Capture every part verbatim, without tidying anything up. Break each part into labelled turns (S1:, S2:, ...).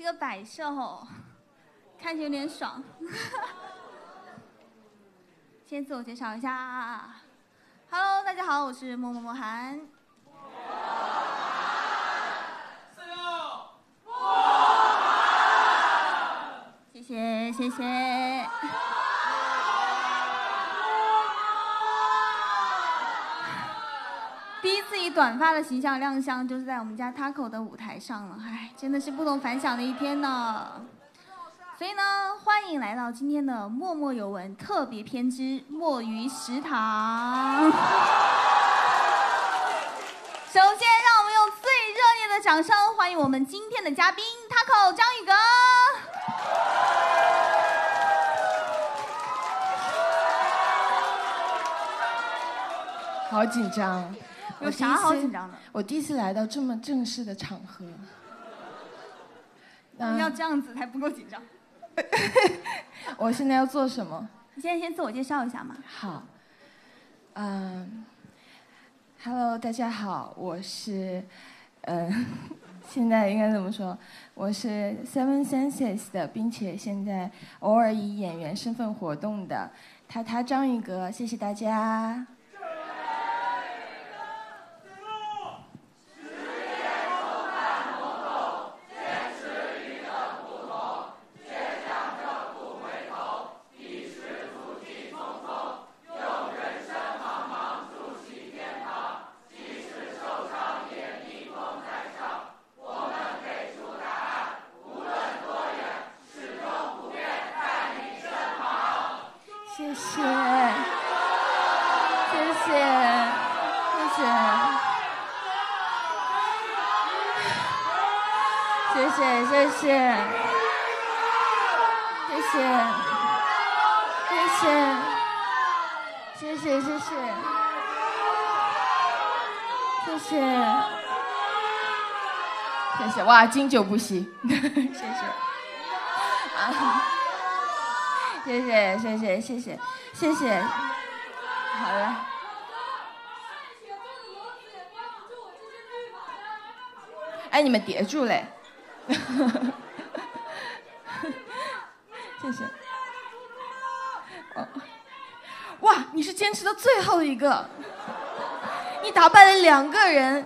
S1: 个摆设吼，看着有点爽。先自我介绍一下 ，Hello， 大家好，我是默默默涵。谢谢谢谢。第一次以短发的形象亮相，就是在我们家 Taco 的舞台上了，哎，真的是不同凡响的一天呢。所以呢，欢迎来到今天的默默有闻特别篇之墨鱼食堂。首先，让我们用最热烈的掌声欢迎我们今天的嘉宾 Taco 张宇哥。
S2: 好紧张。
S1: 有啥好紧张的？
S2: 我第一次来到这么正式的场合，
S1: 嗯、要这样子才不够紧张。
S2: 我现在要做什么？
S1: 你现在先自我介绍一下嘛。
S2: 好，嗯 ，Hello， 大家好，我是，嗯，现在应该怎么说？我是 Seven Senses 的，并且现在偶尔以演员身份活动的他他张宇哥，谢谢大家。谢谢，谢谢，谢谢，谢谢，谢谢，谢谢，谢谢，谢谢，谢谢，谢谢，谢谢，哇，经久不息，谢谢，啊。谢谢谢谢谢谢谢谢，好了。哎，你们叠住嘞！谢谢。哦，哇，你是坚持到最后的一个，你打败了两个人。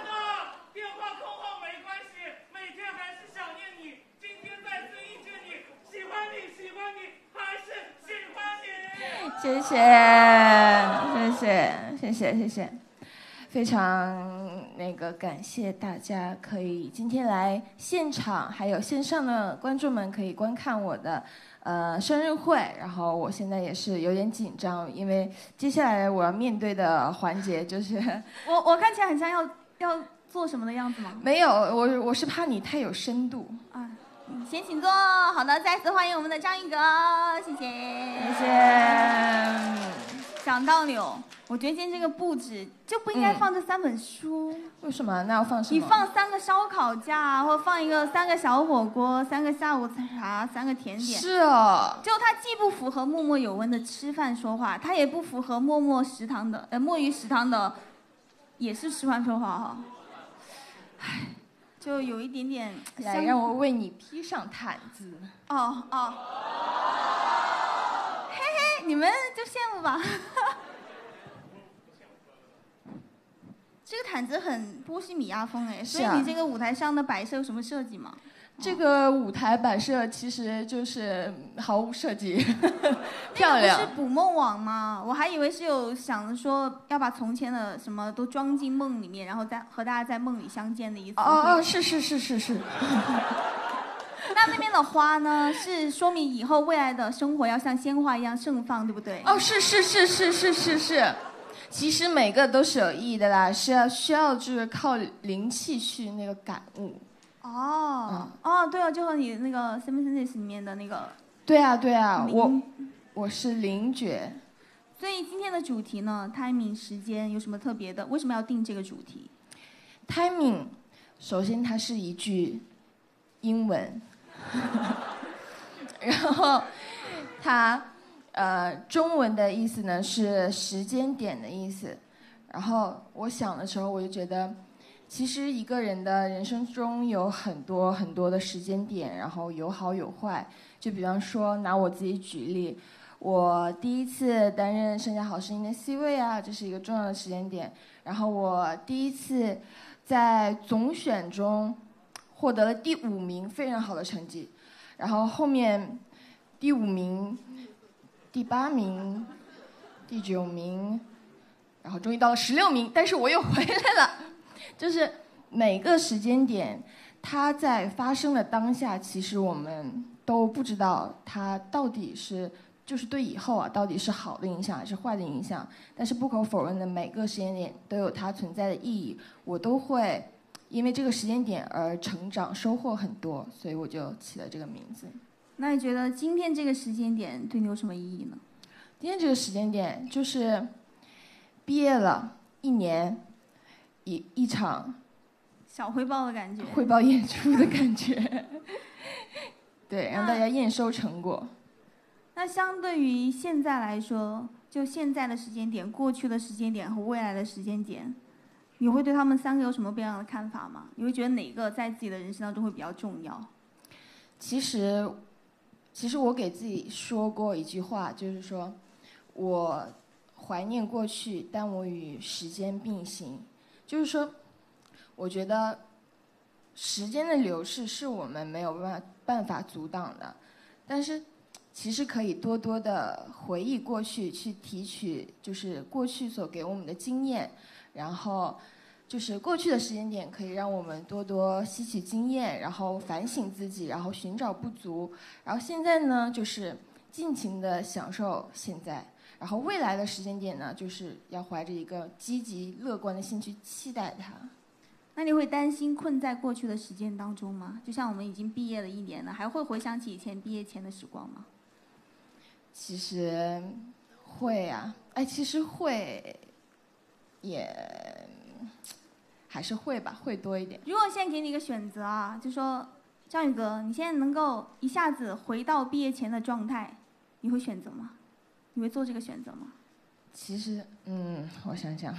S2: 谢谢，谢谢，谢谢，谢谢，非常那个感谢大家可以今天来现场，还有线上的观众们可以观看我的呃生日会。然后我现在也是有点紧张，因为接下来我要面对的环节就是
S1: 我我看起来很像要要做什么的样子吗？
S2: 没有，我我是怕你太有深度
S1: 啊。先请坐。好的，再次欢迎我们的张宇哥，谢谢，
S2: 谢谢。
S1: 讲道理哦，我觉得今天这个布置就不应该放这三本书。
S2: 嗯、为什么？那要放什么？
S1: 你放三个烧烤架，或放一个三个小火锅，三个下午茶，三个甜点。
S2: 是哦。
S1: 就它既不符合默默有闻的吃饭说话，它也不符合默默食堂的呃墨鱼食堂的，也是吃饭说话哈。唉。就有一点点，
S2: 来让我为你披上毯子。
S1: 哦哦，嘿嘿，你们就羡慕吧。这个毯子很波西米亚风哎，所以你这个舞台上的摆设有什么设计吗？
S2: 这个舞台摆设其实就是毫无设计，漂亮。
S1: 那个不是捕梦网吗？我还以为是有想着说要把从前的什么都装进梦里面，然后再和大家在梦里相见的意思。
S2: 哦哦，是是是是是。
S1: 那那边的花呢？是说明以后未来的生活要像鲜花一样盛放，对不对？
S2: 哦，是是是是是是是。其实每个都是有意义的啦，是要需要就是靠灵气去那个感悟。
S1: 哦、嗯、哦，对哦，就和你那个《Seven Senses》里面的那个。
S2: 对啊对啊，我我是灵觉。
S1: 所以今天的主题呢 ，timing 时间有什么特别的？为什么要定这个主题
S2: ？timing， 首先它是一句英文，然后它呃中文的意思呢是时间点的意思。然后我想的时候，我就觉得其实一个人的人生中有很多很多的时间点，然后有好有坏。就比方说拿我自己举例，我第一次担任《盛夏好声音》的 C 位啊，这是一个重要的时间点。然后我第一次在总选中获得了第五名，非常好的成绩。然后后面第五名、第八名、第九名，然后终于到了十六名，但是我又回来了。就是每个时间点，它在发生的当下，其实我们都不知道它到底是就是对以后啊，到底是好的影响还是坏的影响。但是不可否认的，每个时间点都有它存在的意义，我都会因为这个时间点而成长，收获很多，所以我就起了这个名字。
S1: 那你觉得今天这个时间点对你有什么意义呢？
S2: 今天这个时间点就是毕业了一年，一一场
S1: 小汇报的感觉，
S2: 汇报演出的感觉，对，让大家验收成果。
S1: 那相对于现在来说，就现在的时间点、过去的时间点和未来的时间点，你会对他们三个有什么不一样的看法吗？你会觉得哪个在自己的人生当中会比较重要？
S2: 其实，其实我给自己说过一句话，就是说，我怀念过去，但我与时间并行。就是说，我觉得时间的流逝是我们没有办法办法阻挡的，但是其实可以多多的回忆过去，去提取就是过去所给我们的经验，然后就是过去的时间点可以让我们多多吸取经验，然后反省自己，然后寻找不足。然后现在呢，就是尽情的享受现在。然后未来的时间点呢，就是要怀着一个积极乐观的心去期待它。
S1: 那你会担心困在过去的时间当中吗？就像我们已经毕业了一年了，还会回想起以前毕业前的时光吗？
S2: 其实会啊，哎，其实会，也还是会吧，会多一点。
S1: 如果现在给你一个选择啊，就说张宇哥，你现在能够一下子回到毕业前的状态，你会选择吗？你会做这个选择吗？
S2: 其实，嗯，我想想。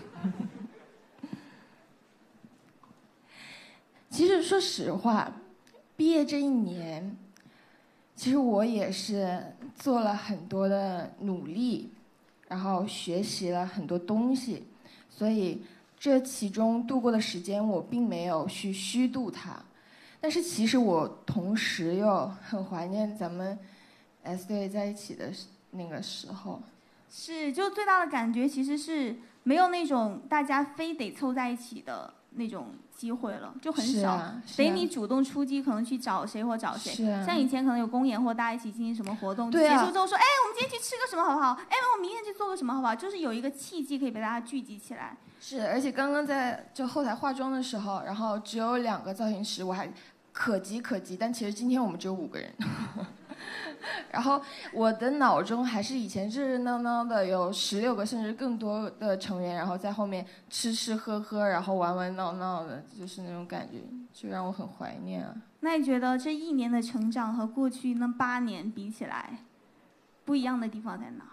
S2: 其实说实话，毕业这一年，其实我也是做了很多的努力，然后学习了很多东西，所以这其中度过的时间，我并没有去虚度它。但是其实我同时又很怀念咱们 S 队在一起的那个时候。
S1: 是，就最大的感觉其实是没有那种大家非得凑在一起的那种机会了，就很少。
S2: 啊啊、
S1: 得你主动出击，可能去找谁或找谁。
S2: 啊、
S1: 像以前可能有公演或大家一起进行什么活动，
S2: 对啊、
S1: 结束之后说，哎，我们今天去吃个什么好不好？哎，我们明天去做个什么好不好？就是有一个契机可以被大家聚集起来。
S2: 是，而且刚刚在就后台化妆的时候，然后只有两个造型师，我还可急可急，但其实今天我们只有五个人。然后我的脑中还是以前热热闹闹的，有十六个甚至更多的成员，然后在后面吃吃喝喝，然后玩玩闹闹的，就是那种感觉，就让我很怀念啊。
S1: 那你觉得这一年的成长和过去那八年比起来，不一样的地方在哪？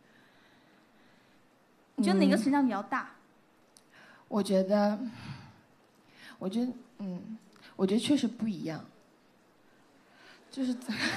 S1: 你觉得哪个成长比较大？
S2: 嗯、我觉得，我觉得，嗯，我觉得确实不一样。就是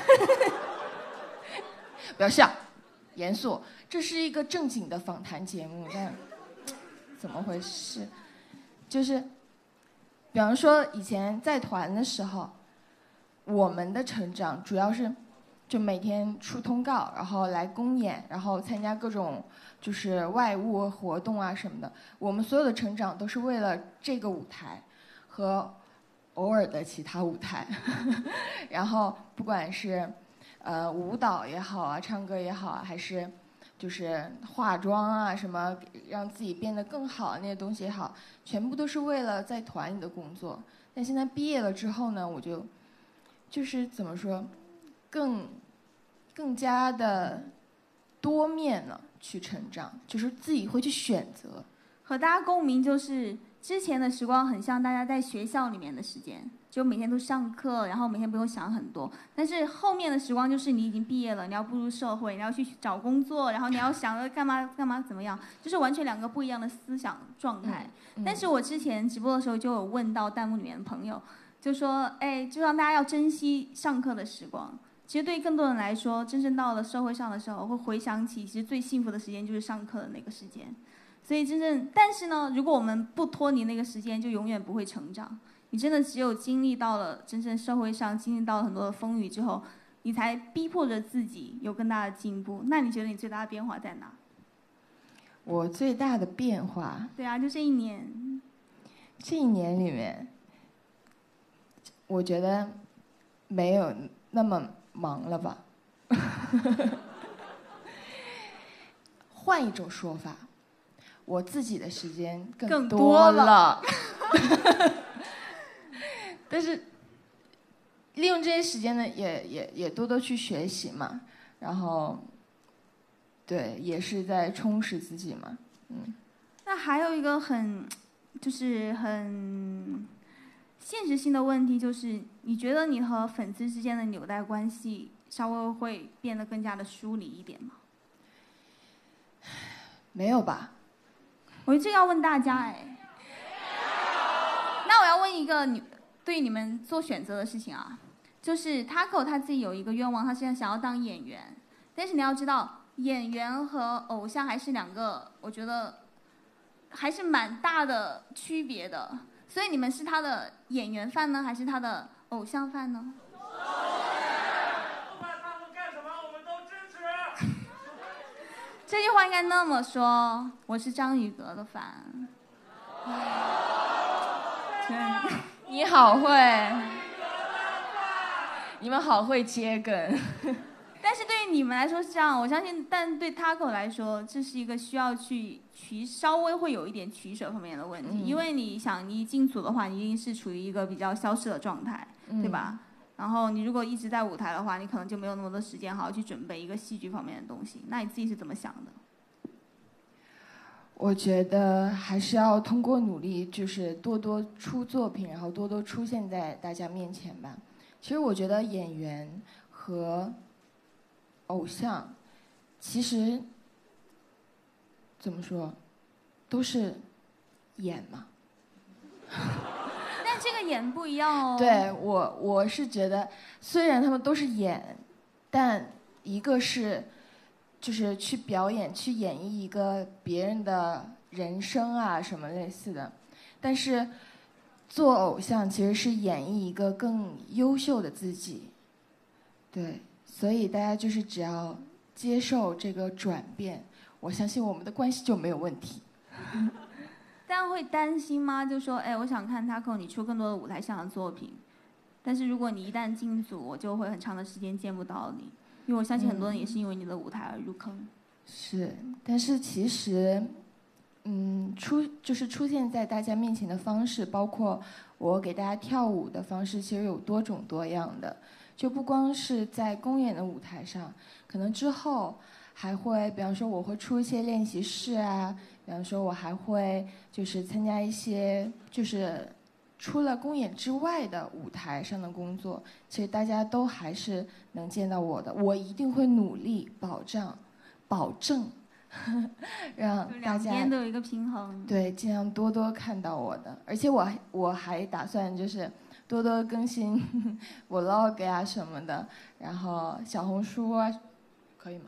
S2: 不要笑，严肃，这是一个正经的访谈节目，但怎么回事？就是比方说以前在团的时候，我们的成长主要是就每天出通告，然后来公演，然后参加各种就是外务活动啊什么的。我们所有的成长都是为了这个舞台和偶尔的其他舞台。然后不管是呃舞蹈也好啊，唱歌也好啊，还是就是化妆啊什么让自己变得更好那些东西也好，全部都是为了在团里的工作。但现在毕业了之后呢，我就就是怎么说，更更加的多面了去成长，就是自己会去选择。
S1: 和大家共鸣就是之前的时光很像大家在学校里面的时间，就每天都上课，然后每天不用想很多。但是后面的时光就是你已经毕业了，你要步入社会，你要去找工作，然后你要想着干嘛干嘛怎么样，就是完全两个不一样的思想状态。嗯嗯、但是我之前直播的时候就有问到弹幕里面的朋友，就说，哎，就让大家要珍惜上课的时光。其实对于更多人来说，真正到了社会上的时候，会回想起其实最幸福的时间就是上课的那个时间。所以真正，但是呢，如果我们不脱离那个时间，就永远不会成长。你真的只有经历到了真正社会上经历到了很多的风雨之后，你才逼迫着自己有更大的进步。那你觉得你最大的变化在哪？
S2: 我最大的变化？
S1: 对啊，就这一年。
S2: 这一年里面，我觉得没有那么忙了吧。换一种说法。我自己的时间更多了，但是利用这些时间呢，也也也多多去学习嘛，然后，对，也是在充实自己嘛，嗯。
S1: 那还有一个很，就是很现实性的问题，就是你觉得你和粉丝之间的纽带关系稍微会变得更加的疏离一点吗？
S2: 没有吧。
S1: 我这个要问大家哎，那我要问一个你对你们做选择的事情啊，就是 Taco 他自己有一个愿望，他现在想要当演员，但是你要知道，演员和偶像还是两个，我觉得还是蛮大的区别的。所以你们是他的演员范呢，还是他的偶像范呢？这句话应该那么说，我是张宇格的fan。
S2: 你好会，你们好会接梗。
S1: 但是对于你们来说是这样，我相信，但对 Taco 来说，这是一个需要去取，稍微会有一点取舍方面的问题，嗯、因为你想，你一进组的话，你一定是处于一个比较消失的状态，嗯、对吧？然后你如果一直在舞台的话，你可能就没有那么多时间好好去准备一个戏剧方面的东西。那你自己是怎么想的？
S2: 我觉得还是要通过努力，就是多多出作品，然后多多出现在大家面前吧。其实我觉得演员和偶像，其实怎么说，都是演嘛。
S1: 但这个演不一样哦。
S2: 对，我我是觉得，虽然他们都是演，但一个是，就是去表演、去演绎一个别人的人生啊，什么类似的。但是，做偶像其实是演绎一个更优秀的自己。对，所以大家就是只要接受这个转变，我相信我们的关系就没有问题。
S1: 但会担心吗？就说，哎，我想看 Taco 你出更多的舞台上的作品，但是如果你一旦进组，我就会很长的时间见不到你，因为我相信很多人也是因为你的舞台而入坑。嗯、
S2: 是，但是其实，嗯，出就是出现在大家面前的方式，包括我给大家跳舞的方式，其实有多种多样的，就不光是在公演的舞台上，可能之后还会，比方说我会出一些练习室啊。比方说，我还会就是参加一些就是除了公演之外的舞台上的工作，其实大家都还是能见到我的。我一定会努力保障，保证呵呵让大家
S1: 两边都有一个平衡。
S2: 对，尽量多多看到我的。而且我我还打算就是多多更新vlog呀什么的，然后小红书啊，可以吗？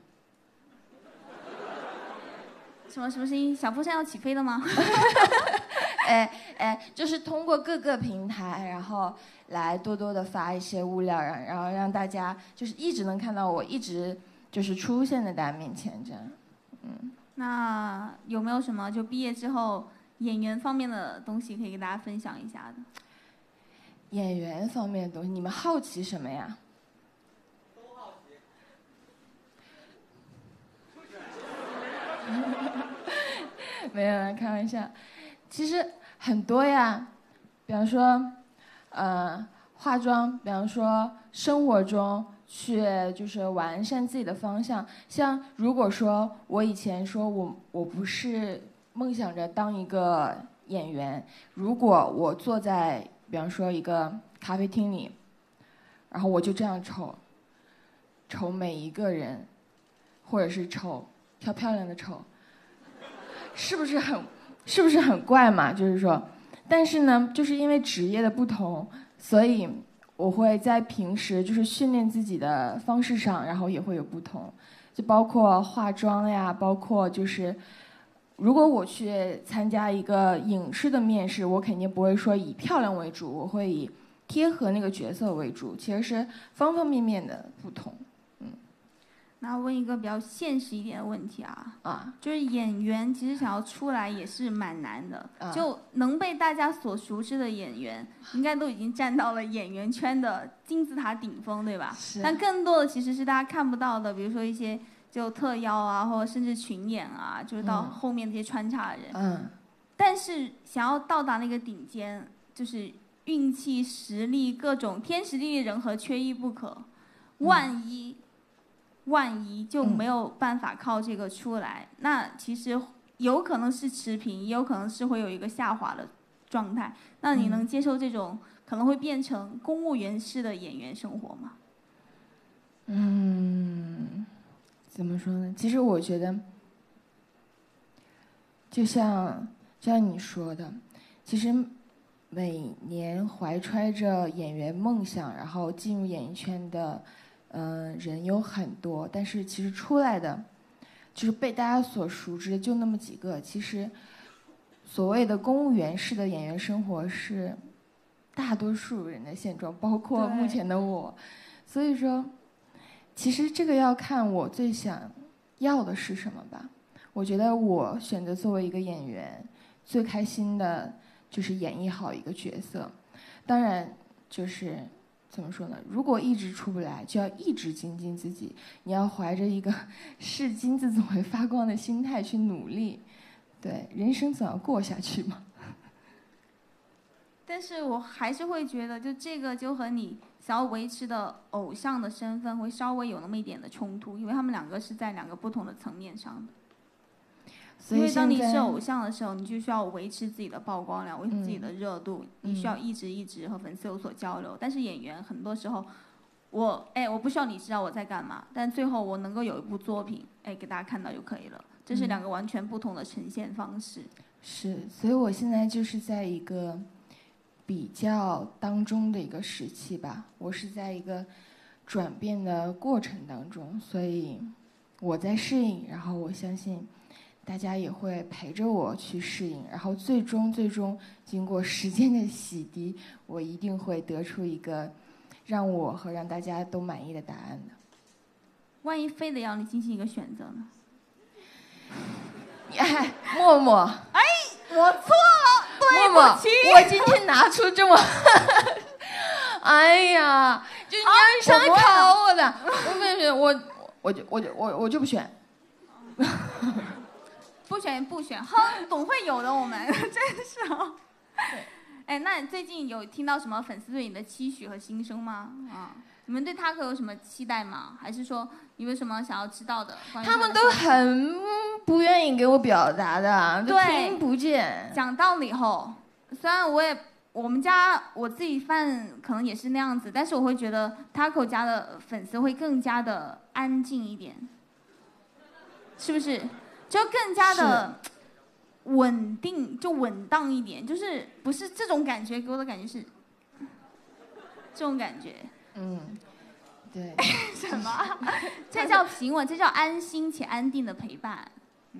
S1: 什么什么声音？小风扇要起飞了吗？
S2: 哎哎，就是通过各个平台，然后来多多的发一些物料，然然后让大家就是一直能看到我，一直就是出现在大家面前这样。嗯。
S1: 那有没有什么就毕业之后演员方面的东西可以给大家分享一下的？
S2: 演员方面的东西，你们好奇什么呀？没有，开玩笑。其实很多呀，比方说，呃，化妆，比方说生活中去就是完善自己的方向。像如果说我以前说我我不是梦想着当一个演员，如果我坐在比方说一个咖啡厅里，然后我就这样瞅，瞅每一个人，或者是瞅挑漂亮的瞅，是不是很是不是很怪嘛？就是说，但是呢，就是因为职业的不同，所以我会在平时就是训练自己的方式上，然后也会有不同，就包括化妆呀，包括就是。如果我去参加一个影视的面试，我肯定不会说以漂亮为主，我会以贴合那个角色为主，其实是方方面面的不同。嗯，
S1: 那问一个比较现实一点的问题啊，
S2: 啊，
S1: 就是演员其实想要出来也是蛮难的，
S2: 啊、
S1: 就能被大家所熟知的演员，应该都已经站到了演员圈的金字塔顶峰，对吧？
S2: 是。
S1: 但更多的其实是大家看不到的，比如说一些。就特邀啊，或者甚至群演啊，就是到后面那些穿插的人。
S2: 嗯。
S1: 但是想要到达那个顶尖，就是运气、实力各种天时地利人和缺一不可。万一，嗯、万一就没有办法靠这个出来，嗯、那其实有可能是持平，也有可能是会有一个下滑的状态。那你能接受这种可能会变成公务员式的演员生活吗？
S2: 嗯。怎么说呢？其实我觉得，就像就像你说的，其实每年怀揣着演员梦想，然后进入演艺圈的，嗯、呃，人有很多，但是其实出来的，就是被大家所熟知的就那么几个。其实，所谓的公务员式的演员生活是大多数人的现状，包括目前的我。所以说。其实这个要看我最想要的是什么吧。我觉得我选择作为一个演员，最开心的就是演绎好一个角色。当然，就是怎么说呢？如果一直出不来，就要一直精进自己。你要怀着一个视金子总会发光的心态去努力。对，人生总要过下去嘛。
S1: 但是我还是会觉得，就这个就和你想要维持的偶像的身份会稍微有那么一点的冲突，因为他们两个是在两个不同的层面上的。
S2: 所以
S1: 因为当你是偶像的时候，你就需要维持自己的曝光量，维持自己的热度，
S2: 嗯、
S1: 你需要一直一直和粉丝有所交流。但是演员很多时候，我哎，我不需要你知道我在干嘛，但最后我能够有一部作品，哎，给大家看到就可以了。这是两个完全不同的呈现方式。
S2: 嗯、是，所以我现在就是在一个。比较当中的一个时期吧，我是在一个转变的过程当中，所以我在适应，然后我相信大家也会陪着我去适应，然后最终最终经过时间的洗涤，我一定会得出一个让我和让大家都满意的答案的。
S1: 万一非得要你进行一个选择呢？
S2: 哎，默默，
S1: 哎，我错了。
S2: 默默，我今天拿出这么，哎呀，就你要上来考我的，我不选，我我就我就我我就不选，
S1: 不选不选，哼，总会有的，我们真是哦。哎，那你最近有听到什么粉丝对你的期许和心声吗？啊，你们对他可有什么期待吗？还是说有没有什么想要知道的？
S2: 他们都很不愿意给我表达的，都听不见。
S1: 讲道理后，虽然我也我们家我自己饭可能也是那样子，但是我会觉得 Taco 家的粉丝会更加的安静一点，是不是？就更加的稳定，就稳当一点，就是不是这种感觉，给我的感觉是这种感觉。
S2: 嗯。对，
S1: 什么？这叫平稳，这叫安心且安定的陪伴。嗯，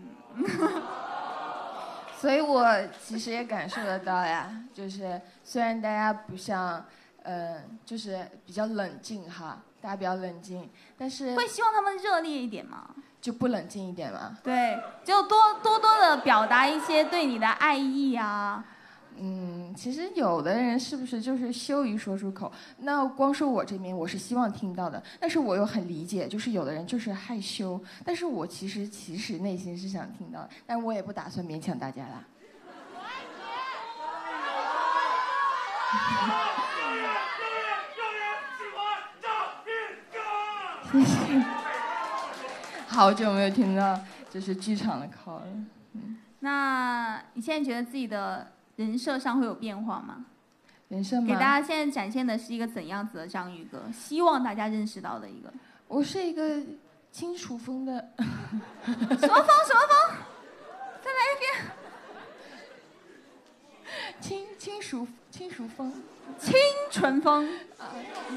S2: 所以我其实也感受得到呀，就是虽然大家不像，呃，就是比较冷静哈，大家比较冷静，但是
S1: 会希望他们热烈一点吗？
S2: 就不冷静一点嘛。
S1: 对，就多多多的表达一些对你的爱意啊。
S2: 嗯，其实有的人是不是就是羞于说出口？那光说我这边，我是希望听到的，但是我又很理解，就是有的人就是害羞，但是我其实其实内心是想听到的，但我也不打算勉强大家啦。谢谢。好久没有听到就是剧场的 call 了。嗯。
S1: 那你现在觉得自己的人设上会有变化吗？
S2: 人设吗？
S1: 给大家现在展现的是一个怎样子的章鱼哥？希望大家认识到的一个。
S2: 我是一个金属风的。
S1: 什么风？什么风？再来一遍。
S2: 轻轻熟轻熟风，
S1: 清纯风。啊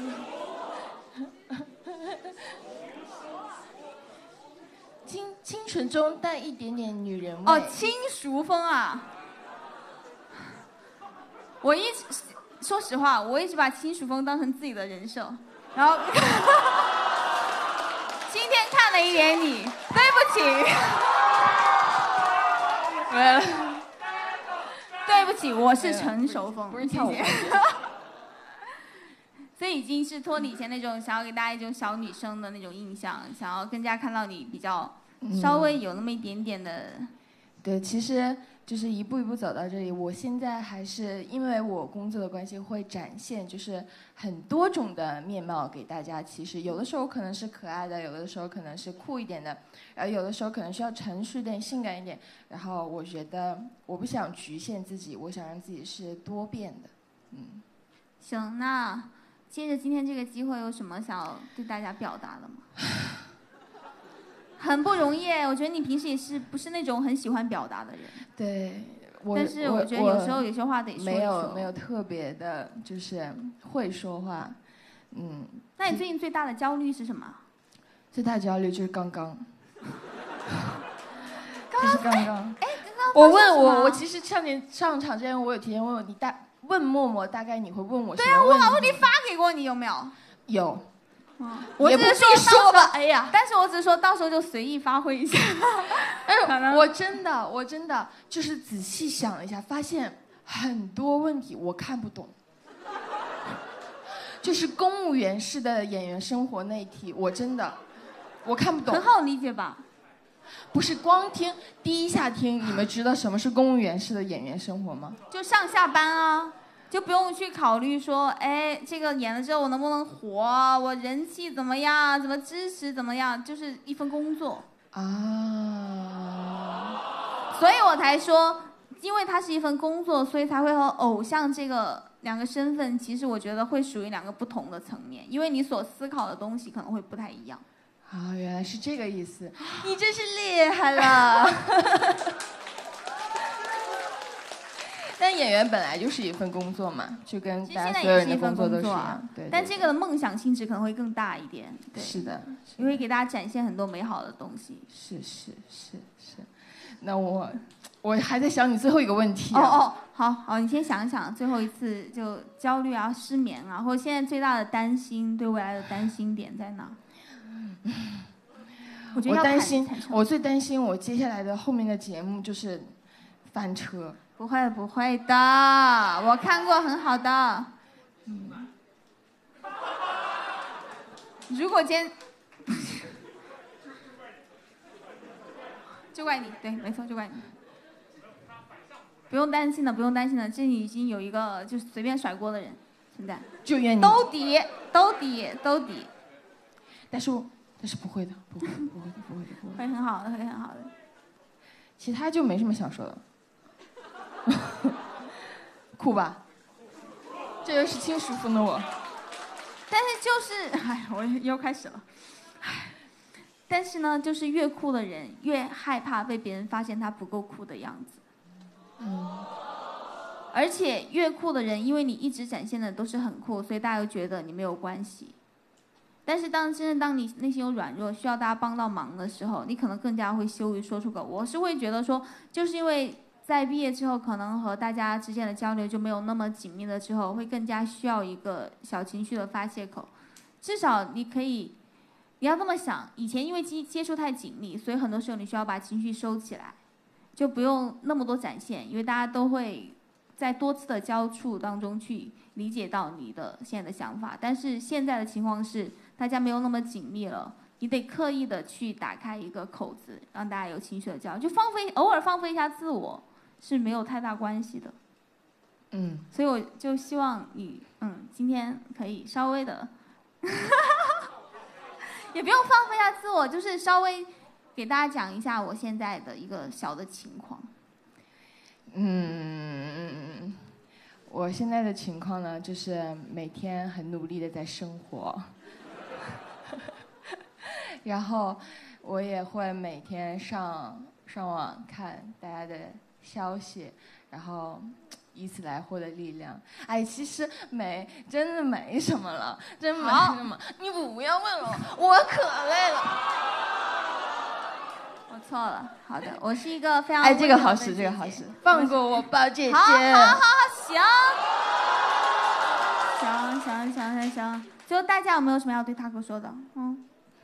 S2: 清清纯中带一点点女人味。
S1: 哦，轻熟风啊！我一直说实话，我一直把轻熟风当成自己的人设，然后今天看了一眼你，对不起，对不起，我是成熟风，
S2: 不是跳舞。
S1: 所以已经是脱离以前那种想要给大家一种小女生的那种印象，想要更加看到你比较稍微有那么一点点的。
S2: 嗯、对，其实就是一步一步走到这里。我现在还是因为我工作的关系，会展现就是很多种的面貌给大家。其实有的时候可能是可爱的，有的时候可能是酷一点的，然后有的时候可能需要成熟一点、性感一点。然后我觉得我不想局限自己，我想让自己是多变的。嗯，
S1: 行，那。借着今天这个机会，有什么想要对大家表达的吗？很不容易，我觉得你平时也是不是那种很喜欢表达的人。
S2: 对，我
S1: 但是我觉得有时候有些话得说一说。
S2: 没有没有特别的，就是会说话，嗯。
S1: 那你最近最大的焦虑是什么？
S2: 最大的焦虑就是刚刚。
S1: 刚
S2: 就是刚刚。
S1: 哎，
S2: 我问我我其实上年上场之前，我有提前问我你大。问默默大概你会问我什么问题？
S1: 对啊，我把问题发给过你，有没有？
S2: 有。
S1: 嗯，我只是说
S2: 说吧，哎呀，
S1: 但是我只是说到时候就随意发挥一下。
S2: 哎，我真的，我真的就是仔细想了一下，发现很多问题我看不懂。就是公务员式的演员生活那一题，我真的我看不懂。
S1: 很好理解吧？
S2: 不是光听第一下听，你们知道什么是公务员式的演员生活吗？
S1: 就上下班啊，就不用去考虑说，哎，这个演了之后我能不能火，我人气怎么样，怎么支持怎么样，就是一份工作
S2: 啊。
S1: 所以我才说，因为它是一份工作，所以才会和偶像这个两个身份，其实我觉得会属于两个不同的层面，因为你所思考的东西可能会不太一样。
S2: 啊，原来是这个意思，你真是厉害了。但演员本来就是一份工作嘛，就跟大家所有人的工作都是一样。对，对。
S1: 但这个的梦想性质可能会更大一点。对，
S2: 是的，
S1: 因为给大家展现很多美好的东西。
S2: 是是是是，那我我还在想你最后一个问题、啊。
S1: 哦哦，好好，你先想想，最后一次就焦虑啊、失眠啊，或者现在最大的担心，对未来的担心点在哪？我觉得
S2: 我担心，我最担心我接下来的后面的节目就是翻车。
S1: 不会不会的，我看过很好的。嗯。如果今天就怪你，对，没错，就怪你。不用担心的，不用担心的，这里已经有一个就是随便甩锅的人存在。
S2: 就怨你。
S1: 兜底，兜底，兜底。
S2: 但是我。但是不会的，不会的，不会的，不会的，不会的。
S1: 会很好的，会很好的。
S2: 其他就没什么想说的。酷吧？这就是轻熟风的我。
S1: 但是就是，哎，我又开始了。唉，但是呢，就是越酷的人越害怕被别人发现他不够酷的样子。
S2: 嗯。
S1: 而且越酷的人，因为你一直展现的都是很酷，所以大家又觉得你没有关系。但是当真正当你内心有软弱，需要大家帮到忙的时候，你可能更加会羞于说出口。我是会觉得说，就是因为在毕业之后，可能和大家之间的交流就没有那么紧密了，之后会更加需要一个小情绪的发泄口。至少你可以，你要这么想，以前因为接接触太紧密，所以很多时候你需要把情绪收起来，就不用那么多展现，因为大家都会在多次的交触当中去理解到你的现在的想法。但是现在的情况是，大家没有那么紧密了，你得刻意的去打开一个口子，让大家有情绪的交流，就放飞，偶尔放飞一下自我是没有太大关系的。
S2: 嗯，
S1: 所以我就希望你，嗯，今天可以稍微的，也不用放飞一下自我，就是稍微给大家讲一下我现在的一个小的情况。
S2: 嗯， 我现在的情况呢，就是每天很努力的在生活，然后我也会每天上上网看大家的消息，然后以此来获得力量。哎，其实没，真的没什么了，真没什么。你不要问了，我可累了。
S1: 我错了，好的，我是一个非常
S2: 哎，这个好使，这个好使，放过我吧，姐姐。
S1: 好，好，好，行，行，行，行，行，行。最后大家有没有什么要对他哥说的？嗯。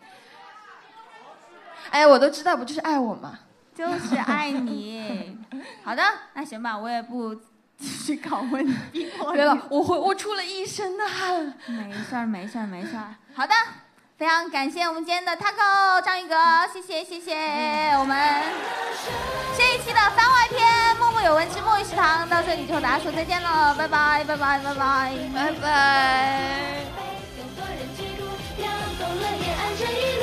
S2: 哎，我都知道，不就是爱我吗？
S1: 就是爱你。好的，那行吧，我也不继续拷问你，逼迫你。
S2: 对了，我会，我出了一身的汗。
S1: 没事儿，没事儿，没事儿。好的。非常感谢我们今天的 Taco 章鱼哥，谢谢谢谢。我们这一期的番外篇《默默有闻之墨鱼食堂》到这里就和大家说再见了，拜拜拜拜拜拜
S2: 拜拜。